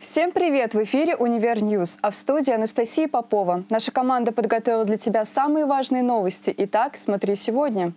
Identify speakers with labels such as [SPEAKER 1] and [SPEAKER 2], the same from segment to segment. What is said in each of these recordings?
[SPEAKER 1] Всем привет! В эфире «Универньюз», а в студии Анастасия Попова. Наша команда подготовила для тебя самые важные новости. Итак, смотри сегодня.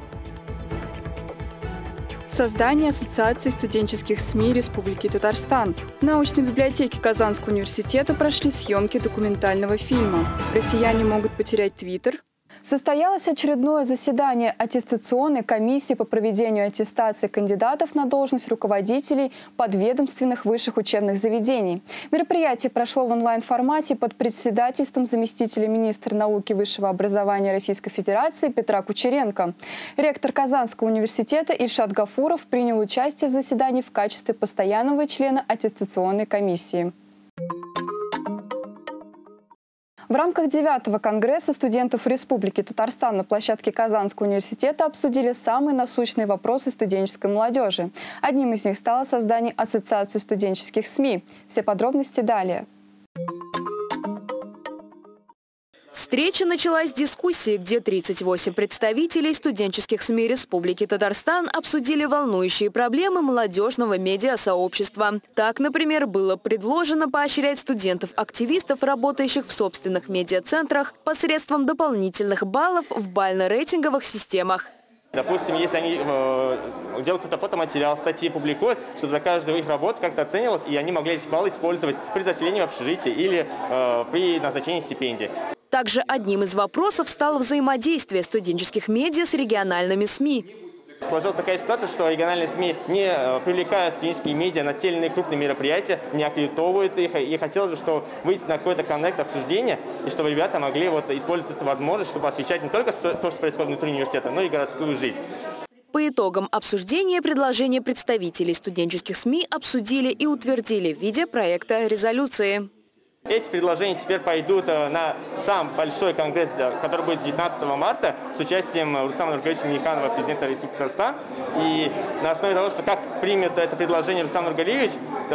[SPEAKER 1] Создание Ассоциации студенческих СМИ Республики Татарстан. В научной библиотеке Казанского университета прошли съемки документального фильма. Россияне могут потерять Твиттер. Состоялось очередное заседание аттестационной комиссии по проведению аттестации кандидатов на должность руководителей подведомственных высших учебных заведений. Мероприятие прошло в онлайн-формате под председательством заместителя министра науки и высшего образования Российской Федерации Петра Кучеренко. Ректор Казанского университета Ильшат Гафуров принял участие в заседании в качестве постоянного члена аттестационной комиссии. В рамках 9-го конгресса студентов Республики Татарстан на площадке Казанского университета обсудили самые насущные вопросы студенческой молодежи. Одним из них стало создание Ассоциации студенческих СМИ. Все подробности далее.
[SPEAKER 2] Встреча началась с дискуссии, где 38 представителей студенческих СМИ Республики Татарстан обсудили волнующие проблемы молодежного медиасообщества. Так, например, было предложено поощрять студентов-активистов, работающих в собственных медиацентрах, посредством дополнительных баллов в бально-рейтинговых системах.
[SPEAKER 3] Допустим, если они делают какой-то фотоматериал, статьи публикуют, чтобы за каждую их работу как-то оценивалось, и они могли эти баллы использовать при заселении в общежитие или при назначении стипендий.
[SPEAKER 2] Также одним из вопросов стало взаимодействие студенческих медиа с региональными СМИ.
[SPEAKER 3] Сложилась такая ситуация, что региональные СМИ не привлекают студенческие медиа на те или иные крупные мероприятия, не аккредитовывают их. И хотелось бы, чтобы выйти на какой-то коннект обсуждения, и чтобы ребята могли использовать эту возможность, чтобы освещать не только то, что происходит внутри университета, но и городскую жизнь.
[SPEAKER 2] По итогам обсуждения предложения представителей студенческих СМИ обсудили и утвердили в виде проекта резолюции.
[SPEAKER 3] Эти предложения теперь пойдут на сам большой конгресс, который будет 19 марта, с участием Рустама Нургалиевича Минниханова, президента Республики Татарстан. И на основе того, что как примет это предложение Рустам Нургалиевич,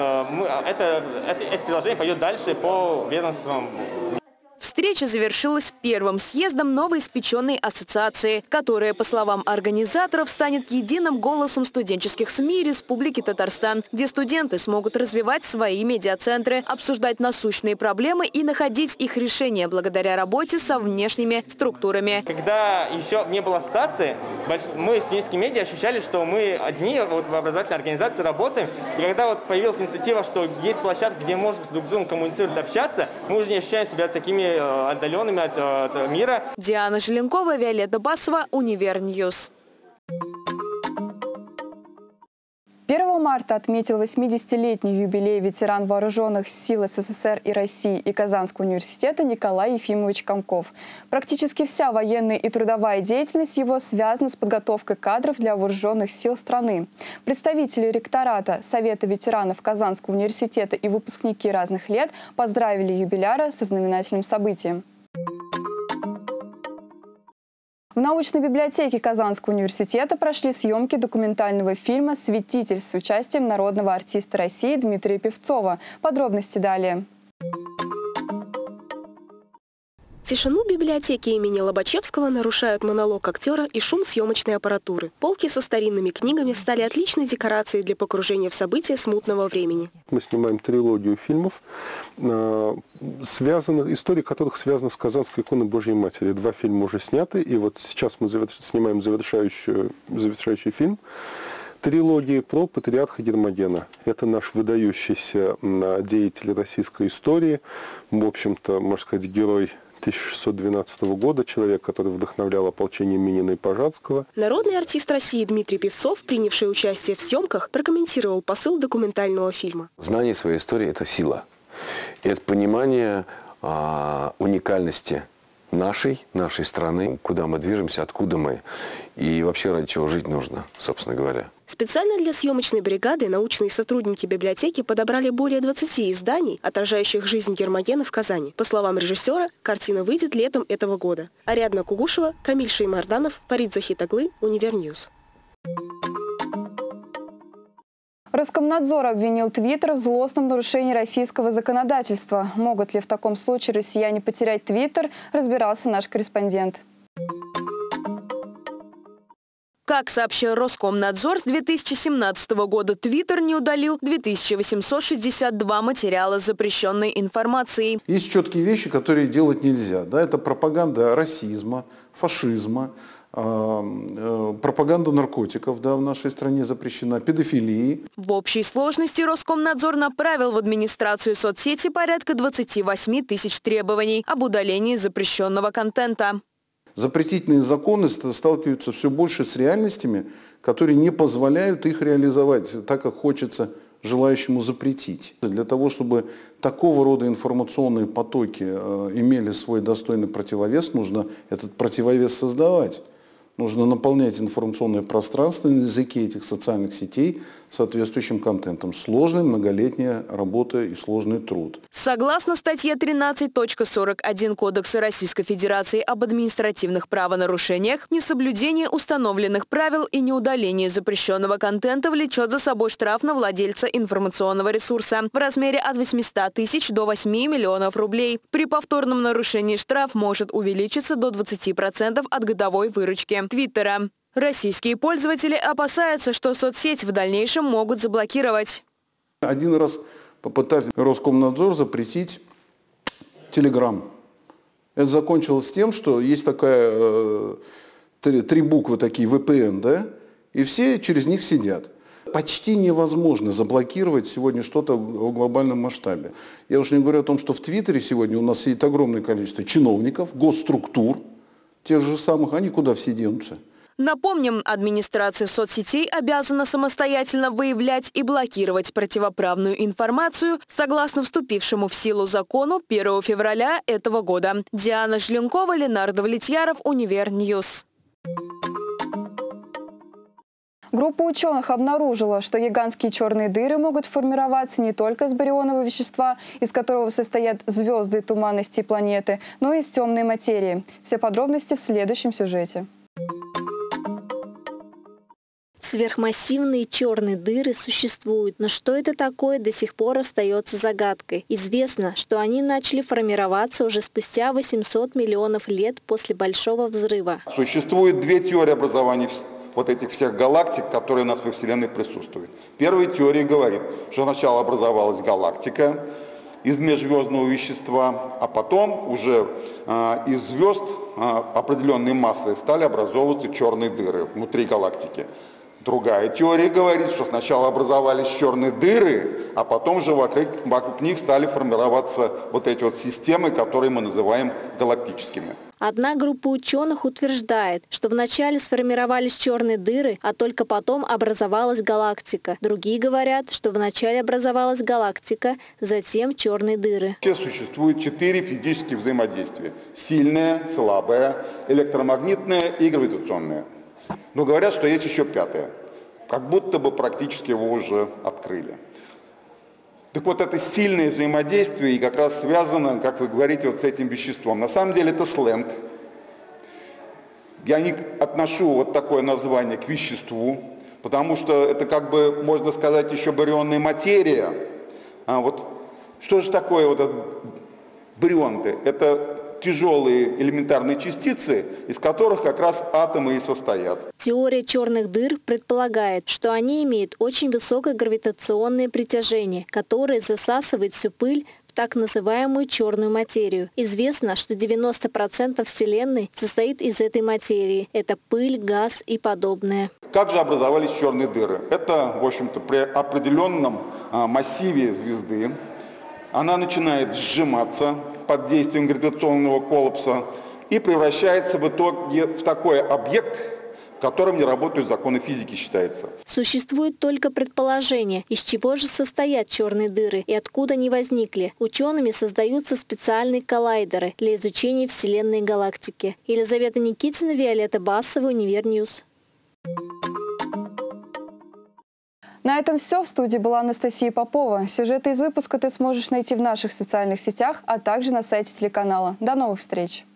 [SPEAKER 3] эти предложения пойдут дальше по ведомствам.
[SPEAKER 2] Встреча завершилась первым съездом новоиспеченной ассоциации, которая, по словам организаторов, станет единым голосом студенческих СМИ Республики Татарстан, где студенты смогут развивать свои медиацентры, обсуждать насущные проблемы и находить их решения благодаря работе со внешними структурами.
[SPEAKER 3] Когда еще не было ассоциации, мы, студенческие медиа, ощущали, что мы одни в образовательной организации работаем. И когда появилась инициатива, что есть площадка, где можно друг с другом коммуницировать, общаться, мы уже не ощущаем себя такими отдаленными от мира.
[SPEAKER 2] Диана Желенкова, Виолетта Басова, Универньюз.
[SPEAKER 1] 1 марта отметил 80-летний юбилей ветеран вооруженных сил СССР и России и Казанского университета Николай Ефимович Комков. Практически вся военная и трудовая деятельность его связана с подготовкой кадров для вооруженных сил страны. Представители ректората Совета ветеранов Казанского университета и выпускники разных лет поздравили юбиляра со знаменательным событием. В научной библиотеке Казанского университета прошли съемки документального фильма «Святитель» с участием народного артиста России Дмитрия Певцова. Подробности далее.
[SPEAKER 4] Тишину библиотеки имени Лобачевского нарушают монолог актера и шум съемочной аппаратуры. Полки со старинными книгами стали отличной декорацией для погружения в события смутного времени. Мы снимаем трилогию фильмов, история которых связана с Казанской иконой Божьей Матери. 2 фильма уже сняты, и вот сейчас мы снимаем завершающий фильм трилогии про патриарха Гермогена. Это наш выдающийся деятель российской истории, в общем-то, можно сказать, герой 1612 года, человек, который вдохновлял ополчение Минина и Пожарского. Народный артист России Дмитрий Певцов, принявший участие в съемках, прокомментировал посыл документального фильма.
[SPEAKER 5] Знание своей истории – это сила. И это понимание уникальности нашей страны, куда мы движемся, откуда мы и вообще ради чего жить нужно, собственно говоря.
[SPEAKER 4] Специально для съемочной бригады научные сотрудники библиотеки подобрали более 20 изданий, отражающих жизнь Гермогена в Казани. По словам режиссера, картина выйдет летом этого года. Ариадна Кугушева, Камиль Шеймарданов, Фарид Захитаглы, Универньюз.
[SPEAKER 1] Роскомнадзор обвинил Твиттер в злостном нарушении российского законодательства. Могут ли в таком случае россияне потерять Твиттер, разбирался наш корреспондент.
[SPEAKER 2] Как сообщил Роскомнадзор, с 2017 года Twitter не удалил 2862 материала с запрещенной информацией.
[SPEAKER 6] Есть четкие вещи, которые делать нельзя. Да? Это пропаганда расизма, фашизма, пропаганда наркотиков, да, в нашей стране запрещена, педофилии.
[SPEAKER 2] В общей сложности Роскомнадзор направил в администрацию соцсети порядка 28 тысяч требований об удалении запрещенного контента.
[SPEAKER 6] Запретительные законы сталкиваются все больше с реальностями, которые не позволяют их реализовать так, как хочется желающему запретить. Для того, чтобы такого рода информационные потоки имели свой достойный противовес, нужно этот противовес создавать. Нужно наполнять информационное пространство на языке этих социальных сетей соответствующим контентом. Сложная многолетняя работа и сложный труд.
[SPEAKER 2] Согласно статье 13.41 Кодекса Российской Федерации об административных правонарушениях, несоблюдение установленных правил и неудаление запрещенного контента влечет за собой штраф на владельца информационного ресурса в размере от 800 тысяч до 8 миллионов рублей. При повторном нарушении штраф может увеличиться до 20% от годовой выручки Твиттера. Российские пользователи опасаются, что соцсеть в дальнейшем могут заблокировать.
[SPEAKER 6] Один раз попытались Роскомнадзор запретить Telegram. Это закончилось тем, что есть такая, три буквы такие VPN, да, и все через них сидят. Почти невозможно заблокировать сегодня что-то в глобальном масштабе. Я уж не говорю о том, что в Твиттере сегодня у нас сидит огромное количество чиновников, госструктур, тех же самых, они куда все денутся?
[SPEAKER 2] Напомним, администрация соцсетей обязана самостоятельно выявлять и блокировать противоправную информацию согласно вступившему в силу закону 1 февраля этого года. Диана Желенкова, Ленардо Влетьяров, Универньюз.
[SPEAKER 1] Группа ученых обнаружила, что гигантские черные дыры могут формироваться не только из барионного вещества, из которого состоят звезды, туманности и планеты, но и из темной материи. Все подробности в следующем сюжете.
[SPEAKER 7] Сверхмассивные черные дыры существуют, но что это такое, до сих пор остается загадкой. Известно, что они начали формироваться уже спустя 800 миллионов лет после Большого взрыва.
[SPEAKER 8] Существует две теории образования вот этих всех галактик, которые у нас во Вселенной присутствуют. Первая теория говорит, что сначала образовалась галактика из межзвездного вещества, а потом уже из звезд определенной массы стали образовываться черные дыры внутри галактики. Другая теория говорит, что сначала образовались черные дыры, а потом же вокруг них стали формироваться вот эти вот системы, которые мы называем галактическими.
[SPEAKER 7] Одна группа ученых утверждает, что вначале сформировались черные дыры, а только потом образовалась галактика. Другие говорят, что вначале образовалась галактика, затем черные дыры.
[SPEAKER 8] Сейчас существует 4 физических взаимодействия. Сильное, слабое, электромагнитное и гравитационное. Но говорят, что есть еще 5-е. Как будто бы практически его уже открыли. Так вот, это сильное взаимодействие и как раз связано, как вы говорите, вот с этим веществом. На самом деле это сленг. Я не отношу вот такое название к веществу, потому что это, как бы, можно сказать, еще барионная материя. А вот что же такое вот этот барионты? Это тяжелые элементарные частицы, из которых как раз атомы и состоят.
[SPEAKER 7] Теория черных дыр предполагает, что они имеют очень высокое гравитационное притяжение, которое засасывает всю пыль в так называемую черную материю. Известно, что 90% Вселенной состоит из этой материи. Это пыль, газ и подобное.
[SPEAKER 8] Как же образовались черные дыры? Это, в общем-то, при определенном массиве звезды она начинает сжиматься под действием гравитационного коллапса и превращается в итоге в такой объект, в котором не работают законы физики, считается.
[SPEAKER 7] Существует только предположение, из чего же состоят черные дыры и откуда они возникли. Учеными создаются специальные коллайдеры для изучения Вселенной и галактики. Елизавета Никитина, Виолетта Басова, Универньюз.
[SPEAKER 1] На этом все. В студии была Анастасия Попова. Сюжеты из выпуска ты сможешь найти в наших социальных сетях, а также на сайте телеканала. До новых встреч!